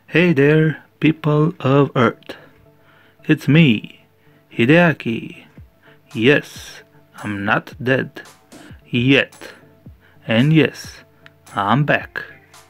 Hey there, people of Earth. It's me, Hideaki. Yes, I'm not dead. Yet. And yes, I'm back.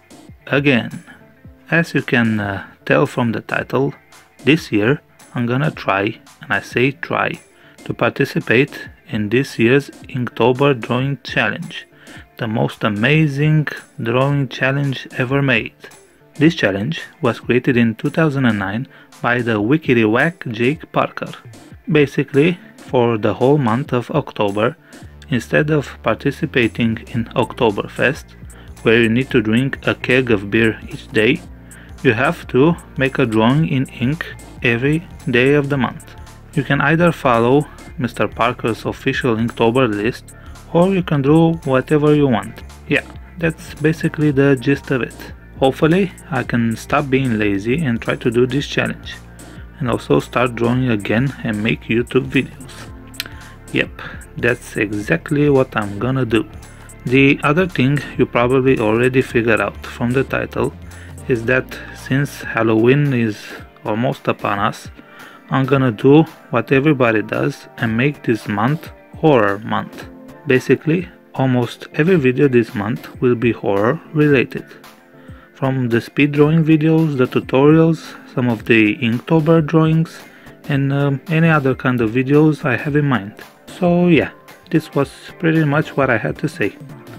Again. As you can tell from the title, this year I'm gonna try, and I say try, to participate in this year's Inktober Drawing Challenge, the most amazing drawing challenge ever made. This challenge was created in 2009 by the wikiriwack Jake Parker. Basically, for the whole month of October, instead of participating in Oktoberfest, where you need to drink a keg of beer each day, you have to make a drawing in ink every day of the month. You can either follow Mr. Parker's official Inktober list, or you can draw whatever you want. Yeah, that's basically the gist of it. Hopefully, I can stop being lazy and try to do this challenge, and also start drawing again and make YouTube videos. Yep, that's exactly what I'm gonna do. The other thing you probably already figured out from the title is that since Halloween is almost upon us, I'm gonna do what everybody does and make this month Horror Month. Basically, almost every video this month will be horror related. From the speed drawing videos, the tutorials, some of the Inktober drawings, and any other kind of videos I have in mind. So yeah, this was pretty much what I had to say.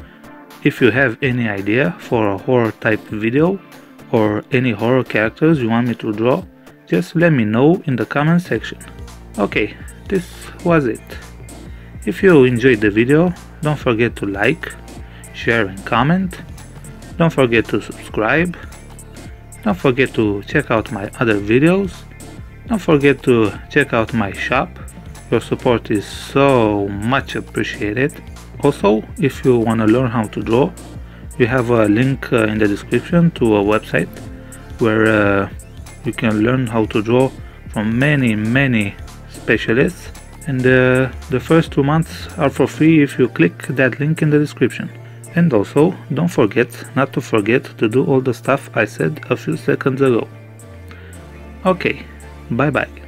If you have any idea for a horror type video, or any horror characters you want me to draw, just let me know in the comment section. Okay, this was it. If you enjoyed the video, don't forget to like, share and comment. Don't forget to subscribe. Don't forget to check out my other videos. Don't forget to check out my shop. Your support is so much appreciated. Also, if you want to learn how to draw, you have a link in the description to a website where you can learn how to draw from many specialists, and the first 2 months are for free if you click that link in the description. And also, don't forget not to forget to do all the stuff I said a few seconds ago. Okay, bye bye.